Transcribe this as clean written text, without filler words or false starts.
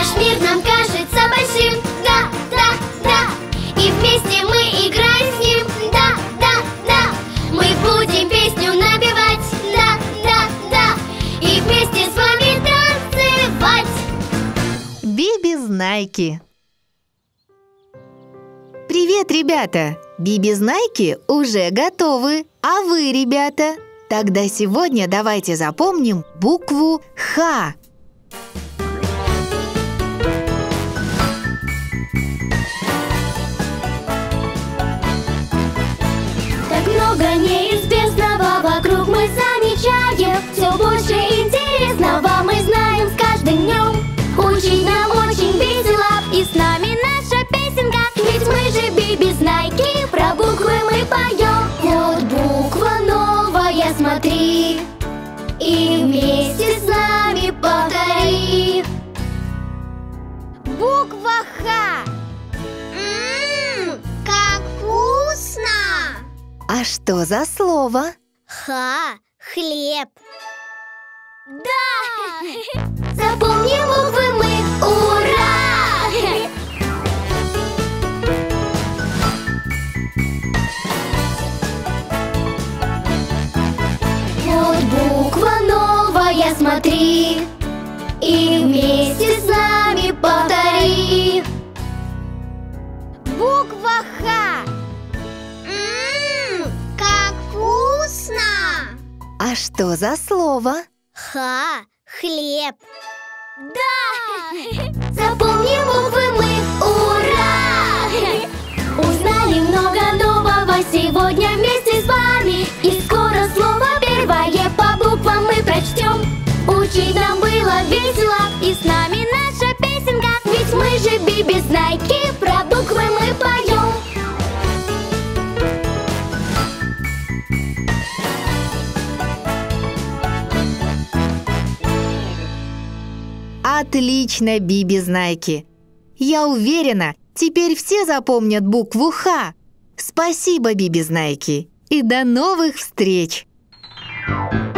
Наш мир нам кажется большим. Да, да, да. И вместе мы играем с ним. Да, да, да. Мы будем песню напевать. Да, да, да. И вместе с вами танцевать. Биби-знайки. Привет, ребята! Биби-знайки уже готовы. А вы, ребята? Тогда сегодня давайте запомним букву Х. Так много неизвестного вокруг мы замечаем. Все больше интересного мы знаем с каждым днем. Учить нам очень весело, и с нами наша песенка. Ведь мы же биби-знайки, про буквы мы поем. Вот буква новая, смотри, и вместе с нами повтори. Буква Х. Как вкусно! А что за слово? Ха, хлеб. Да! Запомним буквы мы, ура! Вот буква новая, смотри, и вместе с нами повтори. Буква Х. Как вкусно! А что за слово? Ха, хлеб. Да! Запомним буквы мы, ура! Узнали много нового сегодня вместе с вами. И скоро слово первое по буквам мы прочтем. Учить нам было весело, и с нами наша песенка. Ведь мы же биби-знайки, про буквы мы поем. Отлично, биби-знайки! Я уверена, теперь все запомнят букву Х. Спасибо, биби-знайки! И до новых встреч!